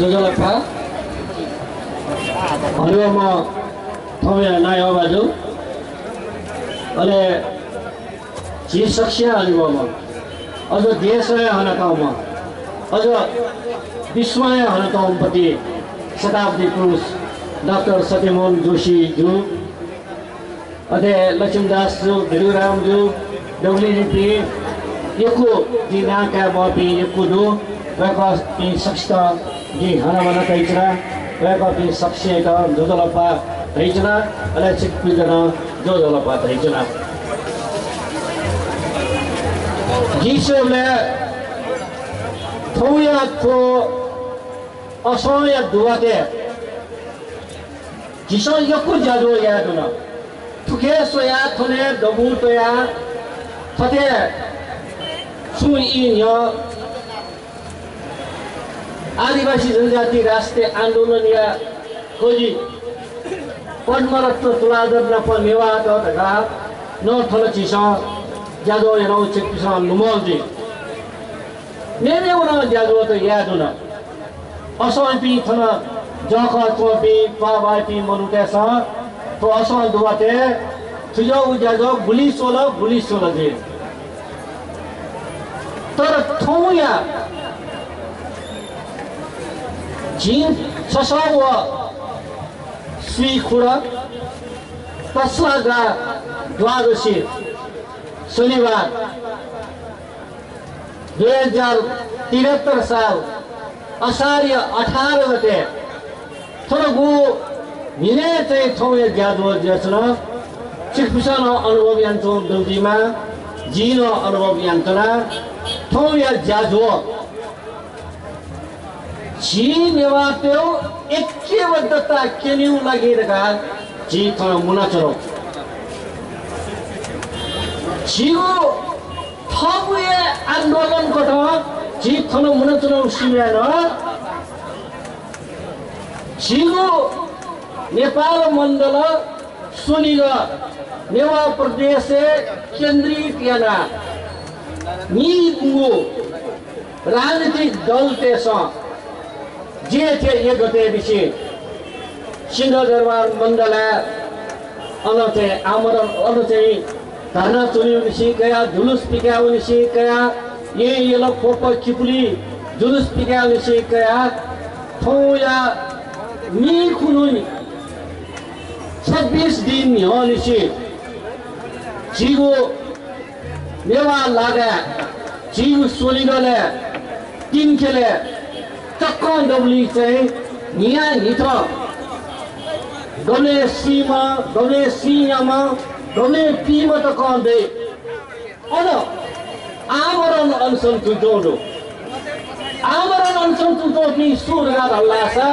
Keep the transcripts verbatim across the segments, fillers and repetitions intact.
조절학파 어려워 통해 나요 가지고 अरे जी शख्सियत अनुभव में अज देश है हनकाम में अज विश्व है हनकाम पति शताब्दी पुरुष डॉक्टर सत्यमोहन जोशी जू अधे लक्ष्मीदास जू भिलुराम जू डब्ल्यूपी यको दिना का बापी यको दो वैका पी शख्सियत जी हना मना तैचरा वैका पी शख्सियत जो जो लपा तैचरा अले चिक पी जना जो जो लपा तैचरा जिसले थोया तो असोया दुआते जिसो यकु जादू या दुना तुके सोया थोने दबू तो या फते सुइन या आदिवासी जनजाति राष्ट्रीय आंदोलन या खोजी पद्मरत्न तुलाधर न पनेवा तो तका न थोला चिसा जादू ये ना उच्च किसान नुमाल जी मेरे वो ना जादू तो याद हो ना असों पी थना जाकर तो पी पावाई पी मनुष्य सा तो असों दुआते तुझे वो जादू बुली सोला बुली सोला जी तर थोया जीन ससावा स्वी खुरा तस्ला का द्वादशी शनिवार दो हजार तिहत्तर साल असार्य अठारह गते थोड़ा वो मिले थे थोड़े जादू जैसा चिकित्सा अनुभव यंत्रों दुर्जी में जीनो अनुभव यंत्रणा थोड़े जादू जी निवाते हो एक के वद्धता केन्यू लगी रखा जी थोड़ा मुना चलो जीवो थपुए आंदोलन को तो जी थोड़ा मुना चलो शिविर ना जीवो नेपाल मंडल सुनिगा नेवा प्रदेश से केंद्रीय किया नींबू राजनीतिक दल ते सा जे थे ये गते बिचे सिंह दरबार मंडल है अनते आमरण अनते धरना चुनी उनिसी गया जुलूस पिका उनिसी गया ये ये लोग पोपा चिपली जुलूस पिका उनिसी गया थोया नी खुनुनी छब्बीस दिन उनिसी जीवो नेवा लागा जीव सोलिगले तीन खेले तक्कन डबली चाहिँ निया निथो गने सीमा गने सीमा गने पीमा त कन्दे अन आमरण अनसन तुजोडो आमरण अनसन तुजो नि सुरगा हल्लासा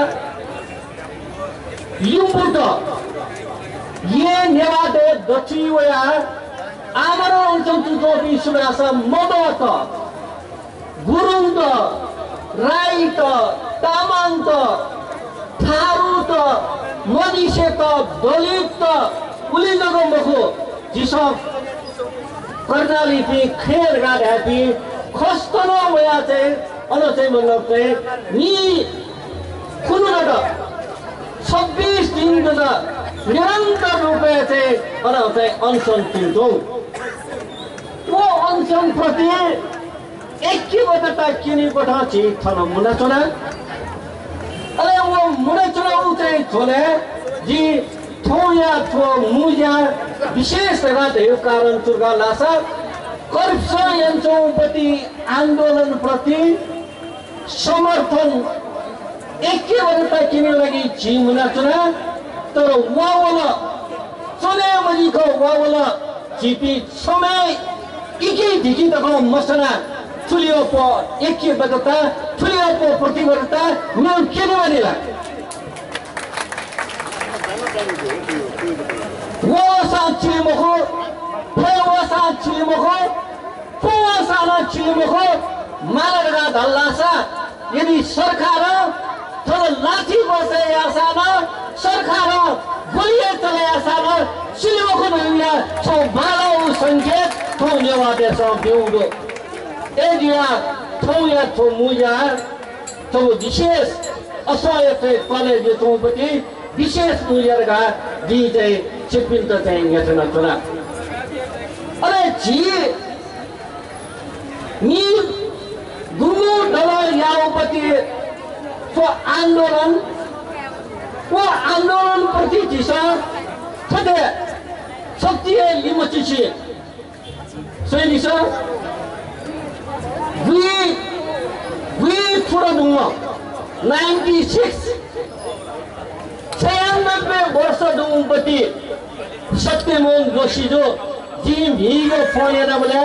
युम्बुट ये नेवादे दक्षिवया आमरण अनसन तुजो नि सुरगासा मदत गुरुङ त राई त तामाङ त थारू त मनिसे त दलित त उली जगह मखो जिसम कर्णाली पे खेल गाड़ा पे खस्तनो वया चे अनो चे मतलब पे नी खुनु ना छब्बीस दिन का निरंतर रूपे चे अनो चे अनशन तिंतो वो अनशन प्रति एक ही बता किनी बता ची थाना मुना चुना अरे वो मुना चुना उतरे चले जी थोया थो मुजा विशेष बात है कारण चुर्गा लासा करप्शन यंत्रोपति आंदोलन प्रति समर्थन एक के वजह किने लगी जीवना चुना तो वावला चले मजी को वावला जीपी समय इके दिखी तको मसना चुलियो पो एक के बदता चुलियो पो प्रतिबद्धता न केने वनेला वो सांची मखो वो सांची मखो वो साना ची मखो मालगा दल्लासा यदि सरकार थोड़ा लाठी बसे यासाना सरकार गोलियां चले यासाना सिलमो को दुनिया सो बालो संकेत तो नेवादे सो बिउदो ए दिया तो या तो मुजा तो विशेष असहाय कलेज चौपति विशेष मूल्यका जी चाहिँ चिपिन्त चाहिँ यहाँ चुना अरे जी नि गुरु दल यावपति तो आंदोलन वो आंदोलन प्रति दिशा थके शक्ति लिमचिची सही दिशा वी वी थोड़ा दूँगा नाइन्टी सिक्स छियानबे वर्ष दूँपति सत्यमोहन जोशी जो जी भीगो फोन बोले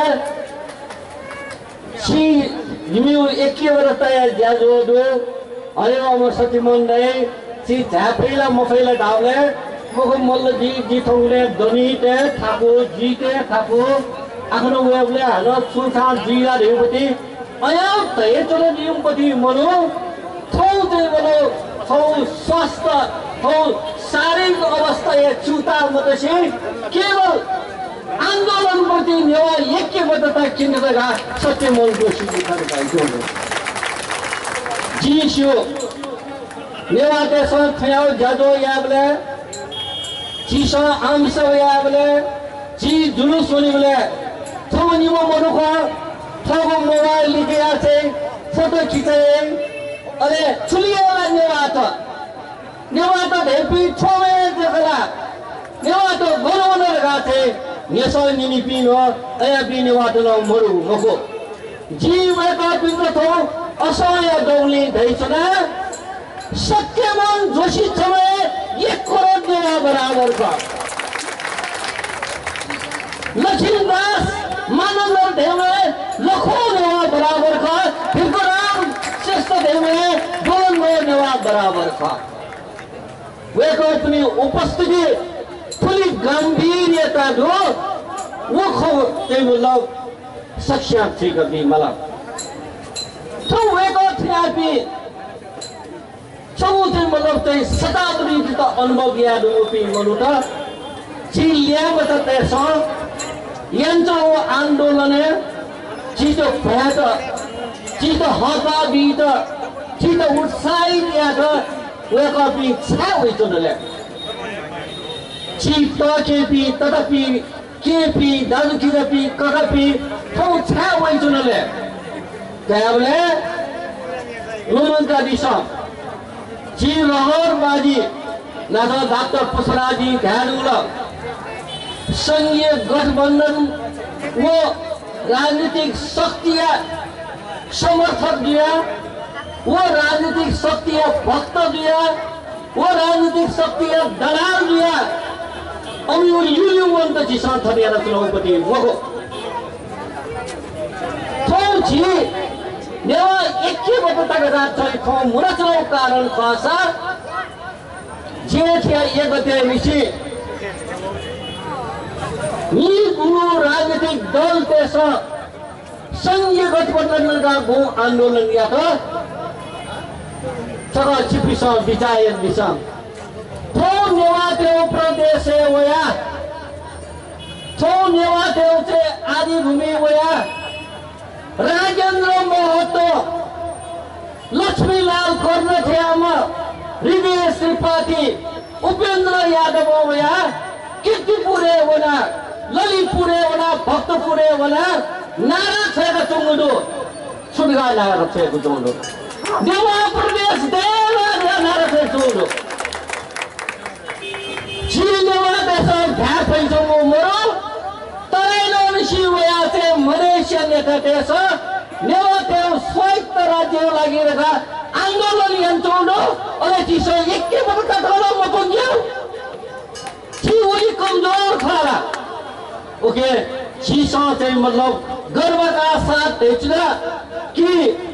सी निम्यू एक वर्ष तय ज्याजो दो अरे वो सत्यमोहन दे सी झापेला मफेला डाले वो मल्ल जी जी थोंगले दनीते ठाको जीते ठाको आखनो वे बोले हलो सुथा जीरा देवती अया तय चलो जीवपति मनो थौ दे बोलो थौ स्वास्थ्य थौ शारीरिक अवस्था ये चूता मत से केवल आंदोलन प्रति नेवा एक बद्दता चिन्हका सत्यमोहन जोशी जी थाहा जी शिव नेवा देश खयाउ जाजो याबले जीसा आमस याबले जी जुलूस होने बोले थो निमो मनुखा थो मोबाइल लेके आते फोटो खींचे अरे छुलिया वाला नेवा तो नेवा तो ढेपी छोवे देखला नेवा तो बरोबर लगाते नेसो निनी पिनो अया पिने वाटलो मरु मको जीव का पिंड थो असहाय दौली धैसना सत्यमोहन जोशी समय एक करोड़ देवा बराबर का लक्ष्मीदास मानव देवे लखों देवा बराबर का फिरराम श्रेष्ठ देवे दोन देवा बराबर का वे को अपनी उपस्थिति थोड़ी गंभीरता दो वो खो ते मतलब सक्षम थी कभी मला तो वे को थी चौथे मतलब ते शताब्दी की तो अनुभव या दो पी मनुता चिल्लिया बता तेसा यंत्र वो आंदोलन है चीज़ों फैट चीज़ों हवा बीत चीज़ों उत्साहित या तो वे को भी छह हुई तो नले चीज़ तो के भी तड़पी के भी दारू की तड़पी कड़पी तो छह हुई तो नले क्या बोले लोमन का दिशा जी लाहौर बाजी ना तो डॉक्टर पुष्पराजी ध्यानुला संघीय गठबंधन वो राजनीतिक शक्तियां समर्थक दिया वो राजनीतिक शक्तियां भक्त दिया वो राजनीतिक शक्तियां दलाल दिया अभी वो यूनियन वन तो जिसान था दिया ना चुनाव पति वो तो जी नेवा एक ही बता के रात था तो मुरा चुनाव कारण खासा जे थे ये बते मिशी नी गुरु राजनीतिक दल तेसा संघीय गठबंधन का वो आंदोलन किया था सगा चिपिसा विचायन दिशा तो नेवा देव प्रदेश है वया तो नेवा देव से आदि भूमि वया राजेंद्र महतो लक्ष्मीलाल कर्ण थे हम रिवेश त्रिपाठी उपेंद्र यादव वया कीर्तिपुरे वना ललितपुरे वना भक्तपुरे वना नारा छेका चुंगुदो सुनगा नारा छेका चुंगुदो नेवा प्रदेश देवा नारा छेका चुंगुदो चिनेवा देश ध्यान पैसों मरो तराइलोन शिवया से मलेशिया नेता देश नेवा देव स्वायत्त राज्य लगी रखा आंदोलन यंत्रों और चीज़ों एक के बता थोड़ा मकोंगे कि वही कमजोर था ओके चीज़ों से मतलब गर्व का साथ देखना कि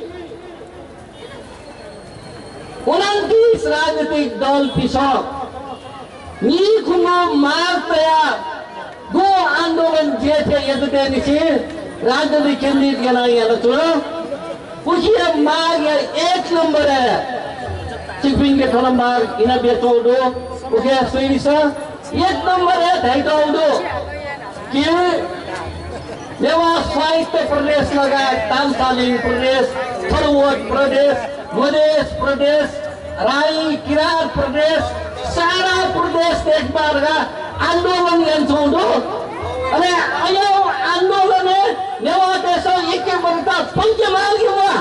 उनतीस राजनीतिक दल पिछा नीकुनो मारतया दो आंदोलन जे थे यदि निशी राजनीतिक केंद्रित करना ये लचुरा उसी मार्ग एक नंबर है चिपिंग के थोड़ा मार्ग इन्हें बेचो दो ओके सही सा एक नंबर है ढाई का दो कि नेवा स्वायत्त प्रदेश लगा तामसाली प्रदेश थरवट प्रदेश मध्य प्रदेश राई किरात प्रदेश सारा प्रदेश देखबारगा आन्दोलन गर्छौँ अनि यो आन्दोलन नेवा देश एकै वर्ता पञ्चमार्गमा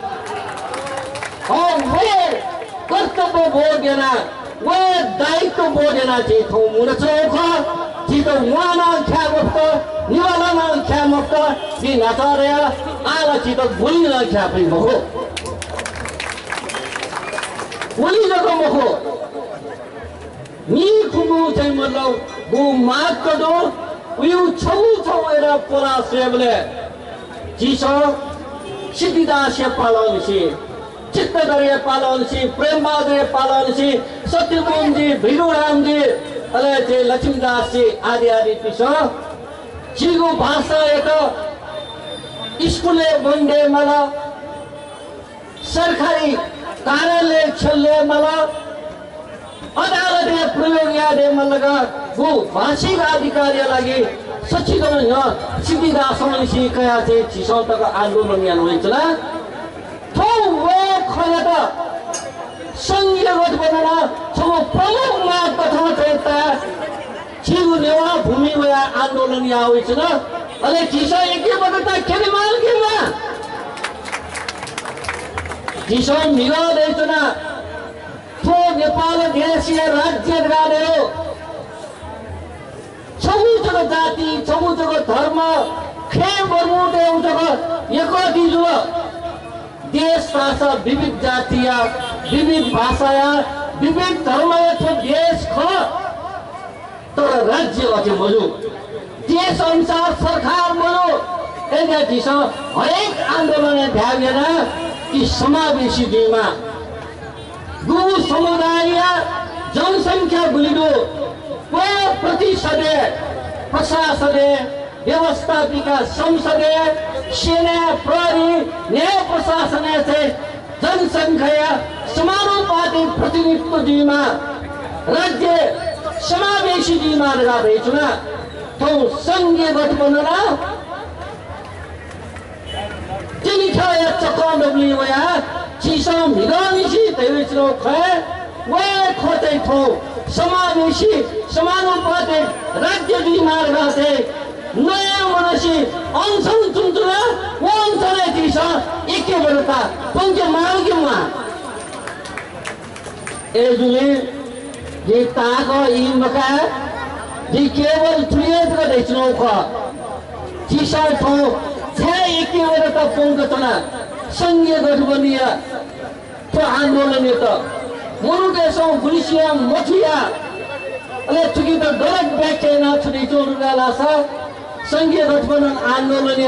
हो वे कर्तव्य बोधेन वे दायित्व बोधेन चाहिँ थौ मुरचोख जितो वाना ख्यामुक्त निवालाना ख्यामुक्त जि नचारे आला चितो बुलिना ख्यापै महो बुलि जको महो नि खुगु चाहिँ मतलब गु माग दो उयु छौ छौ एरा पोला सेबले जिसो सिद्धिदास्य पालन छि चित्तदरे पालन छि प्रेमबहादुर पालन छि सत्यमोहन जी भिडुराम जी अले चाहिँ लक्ष्मीदास जी आदि आदि पिसो जिगु भाषा एक स्कुले बन्डे मला सरकारी कार्यालय छल्ले मला अदालतले प्रयोग यादे मलगा गु भाषिक अधिकार लागि सचिकन यहाँ सिद्धिदास मनिसी कया चाहिँ छिसौतक आन्दोलन यान होइछला थौ वे खयता संघीय गठबन्धन छौ प्रमुख माग कथा चाहिँ ता छिगु नेवा भूमि वा आन्दोलन या होइछला अले छिसो एकै बगता खेले माल केमा छिसो मिलो देछना थो नेपाल देशीय राज्य गाडेरो छौ जग जाति छौ जग धर्म खे बर्मुटे जग एको दिजु देश भाषा विविध जातीय विविध भाषा विविध धर्म छ देश ख तर राज्य अझै मजु देश अनुसार सरकार मजु एगा दिस हरेक आन्दोलन ध्यान कि समावेशी दिमा गु समुदाय जनसंख्या बुलिदो को प्रतिशत प्रशासन व्यवस्थापिका संसद सेना प्रहरी न्याय प्रशासन चाहिँ जनसंख्या समानुपातिक प्रतिनिधित्व दिमा राज्य समावेशी दिमा रहेछ न तो संघीय गठबन्धन तिनी खाया चक्का डब्ली वया चिसो मिगानिसी तेविचलो ख वे खोते थो समावेशी समानुपातिक राज्य दिमा रहते नयाँ मनसी अंशन चुनचुना वंशले दिस एकै बरता पंच मार्गमा एजुले जे ताको इमका जे केवल थ्रियत को देचनो ख चिसा थो छे एकै बरता पंचतना संघीय गठबन्धन तो आन्दोलन त मुरुदेशौ गुलिसिया मठिया अले चुकी त गलत व्याख्या न छुटी चोरुगाला छ संघीय गठबन्धन आन्दोलनीय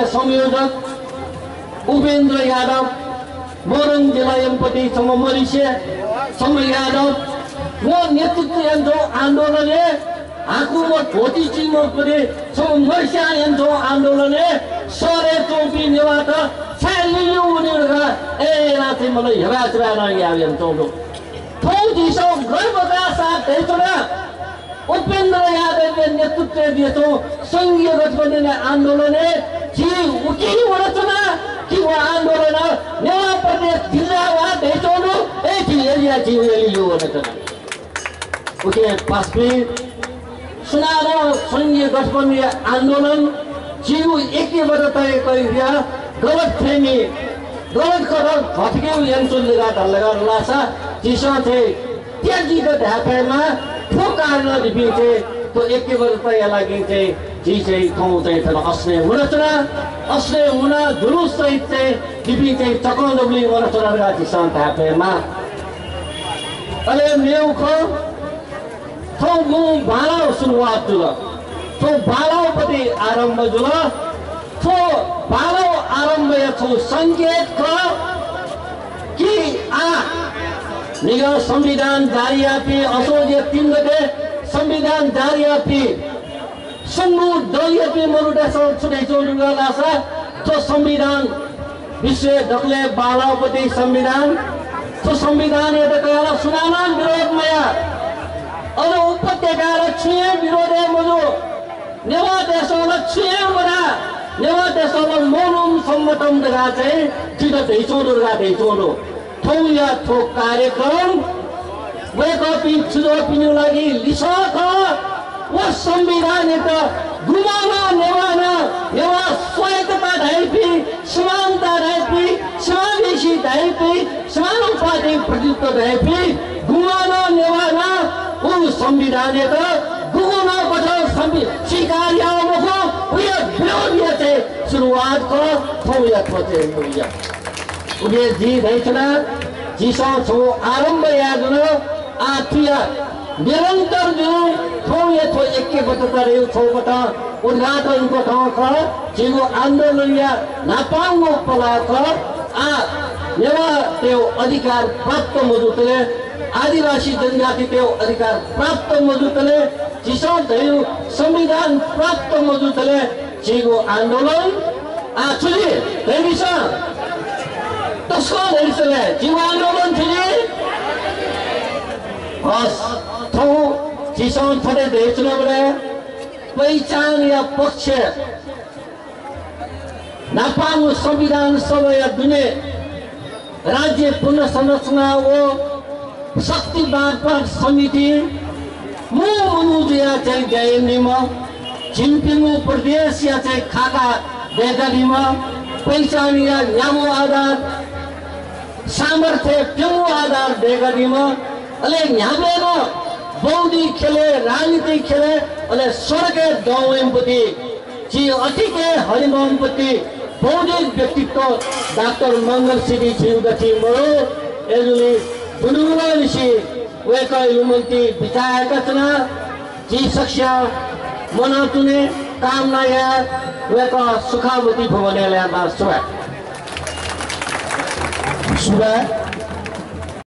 संयोजक उपेन्द्र यादव मोरङ जिल्ला एमपति सम मरिसे सम यादव वो नेतृत्व यन्त्रो आन्दोलनले हाकुमत भोटी चिमो परे सम मरिसा यन्त्रो आन्दोलनले सरे चौपी नेवाट छालियो उनीहरुका ए राति मलाई हेराचरा न यावन चौलो थौ दिसो गर्वका साथ देशना उपेन्द्र यादवले नेतृत्व दिएको संघीय गठबन्धन आन्दोलन कि उकी रचना कि वो आन्दोलन नेवा प्रदेश जिल्ला वा देशोलो ए कि एरिया कि एलियो रचना उके पासपे सुनारो संघीय गठबन्धन आन्दोलन जिउ एकै बरतय करिया गलत फेमी गलत कदम भटकेउ यन्त्र लगा ढल्लगा लासा जिसो थे त्याजी को ढापेमा ठोकार्न दिपिथे तो एकै बरतय लागि चाहिँ जी चाहिँ ठाउँ चाहिँ तर अस्ने हुनचना अस्ने हुना जुलुस सहित चाहिँ दिपि चाहिँ चकन्दबली वरचना राति शान्त ढापेमा अले मेउ ख थौ मु बालाउ सुरुवात जुल तो बालाउ पति आरम्भ जुल तो बालाउ आरम्भ छौ संकेत ख कि आ निगा संविधान जारी आपी असोज तीन गते संविधान जारी आपी सुंगु दलिया पे मरुडा छुटे चोरुगा लासा तो संविधान विश्व दखले बालापति संविधान तो संविधान ये कयाला सुनाना विरोध मया और उपत्यका छुए विरोध है मुझो नेवा देशों छुए मरा नेवा देशों मोनुम सम्मतम दगा चाहिँ चित देशों दगा देशों थौ या थो कार्यक्रम वे को पिन छुदो पिनु लागि लिसक वो संविधान त गुमाना नेवाना नेवा स्वायत्तता ढाइपी समानता ढाइपी समावेशी ढाइपी समानुपातिक प्रतित्व ढाइपी गुमाना नेवाना वो संविधान त गुमाना बठो संविधान स्वीकार्य मुखो उयो विरोधी चाहिँ सुरुवात को थौया खोजे मुया उगे जी दैछना जीसा छो आरम्भ यादन आथिया निरन्तर जो थौया थो एके बटतर यो छौ बट उद्घाटन को ठाउँ ख जिगो आन्दोलन या नापाङ्गो पलाक आ नेवा त्यो अधिकार प्राप्त मजुतले आदिवासी जनजाति त्यो अधिकार प्राप्त मजुतले जिसा थियो संविधान प्राप्त मजुतले जिगो आन्दोलन आ छुली हेरिसा तस्को हेरिसले जिगो आन्दोलन छुली हस थौ जिसा थोड़े देशना बरे पहिचान या पक्ष नापाङ्गो संविधान सभा या दुने राज्य पुनर्संरचना वो शक्ति बाँडफाँड समिति मु मनुजिया चाहिँ गएनीमा छिम्पिङु प्रदेश या चाहिँ खाका बेगरीमा पहिचान या न्यामो आधार सामर्थ्य प्यमु आधार बेगरीमा अले न्यामेर बौद्धी खेले राजनीति खेले अले स्वर्ग गाउँपति जी अतिके हरिमोहनपति बौद्धिक व्यक्तित्व डाक्टर मंगल सिंह छिउगठी मरो एजुली बुनुवानिसी वेका युमन्ती विचारका चुना जी सक्ष्य मनातुने कामना या वेका सुखावती भवनले मा सुबा सुबा